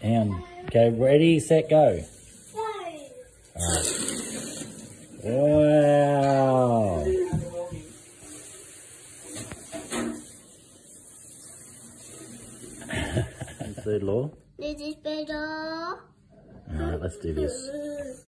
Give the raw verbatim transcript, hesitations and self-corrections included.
And okay, ready, set, go. All right. Wow. Third law. This is better. All right, let's do this.